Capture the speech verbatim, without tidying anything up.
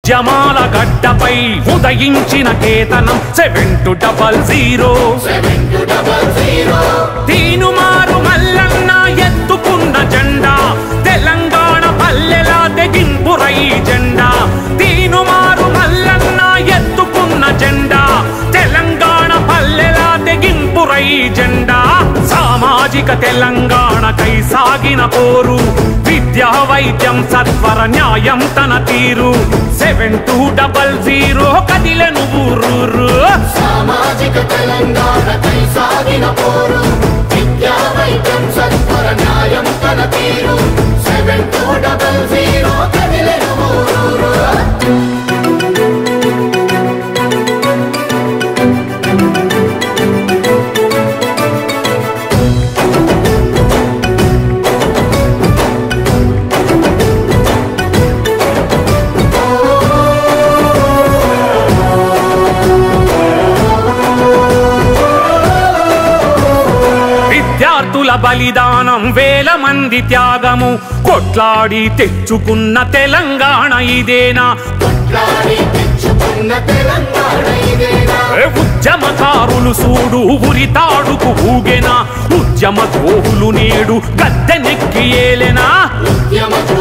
ఉద్యమాల గడ్డపై ఉదయించిన కేతనం seven two double zero Teenmar Mallanna ఎత్తుకున్న జెండా తెలంగాణ పల్లెలా తెగింపురై జెండా తీనుమారు మల్లన్న ఎత్తుకున్న జెండా తెలంగాణ పల్లెలా తెగింపురై జెండా సామాజిక తెలంగాణకై సాగిన పోరు విద్యా వైద్యం సత్వర న్యాయం తన తీరు సెవెన్ టూ డబల్ జీరో కదిలెను ఊరూరు సామాజిక తెలంగాణకై సాగిన పోరు విద్యా వైద్యం సత్వర న్యాయం తన తీరు సెవెన్ టూ డబల్ జీరో కదిలెను ఊరూరు విద్యార్థుల బలిదానం వేల మంది త్యాగము కొట్లాడి తెచ్చుకున్న తెలంగాణ ఇదేనా ఉద్యమకారులు సూడు ఉరితాడుకు ఊగెనా ఉద్యమ ద్రోహులు నేడు గద్దెనెక్కి ఏలెనా